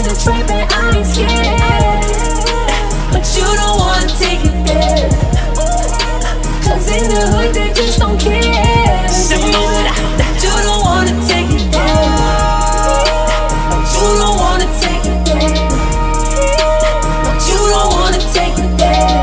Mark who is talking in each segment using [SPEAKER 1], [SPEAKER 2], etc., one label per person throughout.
[SPEAKER 1] the trap and I ain't scared. But you don't wanna take it there, cause in the hood they just don't care. You don't wanna take it there, you don't wanna take it there, you don't wanna take it there.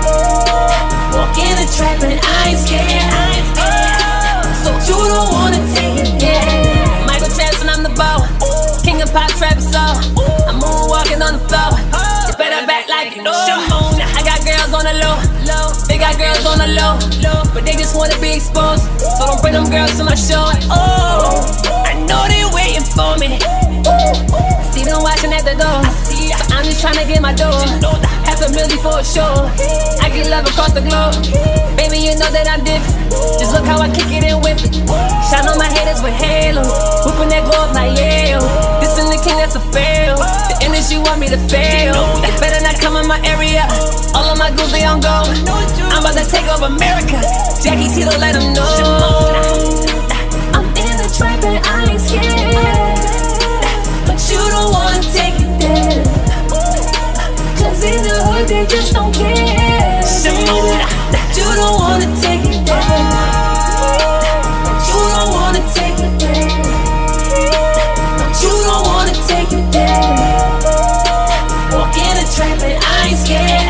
[SPEAKER 1] Walk in the trap and I ain't scared, so you don't wanna take it there. Michael Jackson, I'm the bow, king of pop, trap, soul. I'm moonwalking on the floor. You better back like you know. I got girls on the low, they got girls on the low, but they just wanna be exposed, so don't bring them girls to my show. Oh, I know they waiting for me. See them watching at the door, but I'm just trying to get my dough. $500,000 for a show. I get love across the globe. Baby, you know that I'm different. Just look how I kick it and whip it. Shine on my haters with halo, whooping that glow up like yeah. This is the king, that's a fail. The industry want me to fail. They better not come in my area. All of my goons, they on go. I'm about to take over America. Jackie Tito, let them know. I'm in the trap and I ain't scared, but you don't wanna take it there, cause in the hood they just don't care. You don't wanna take it there, you don't wanna take it there, you don't wanna take it there. Walk in the trap and I ain't scared,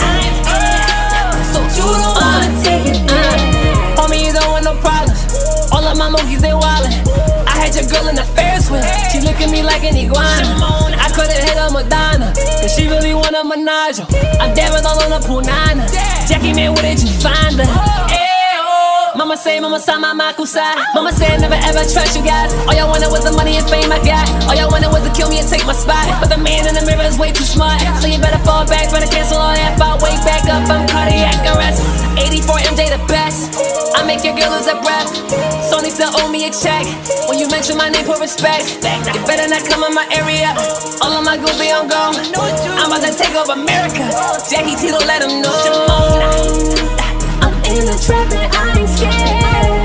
[SPEAKER 1] so you don't wanna take it there. Homie, you don't want no problems. All of my monkeys, they wildin'. I had your girl in the Ferris wheel. She look at me like an iguana. I could've hit her Madonna, cause she really want a menage. I'm dabbing all on the punana. Jackie, man, where did you find her? Mama say, mama saw my makusa. Mama said never ever trust you guys. All y'all wanted was the money and fame I got. All y'all wanted was to kill me and take my spot. But the man in the mirror is way too smart, so you better fall back, better cancel all that. Fall wake back up, I'm cardiac arrest. 84 MJ the best, I make your girl lose her breath. Sony still owe me a check. When you mention my name, put respect. You better not come in my area. All of my goons, they on go. I'm about to take over America. Jackie Tito, let them know. I'm in the trap and I ain't scared,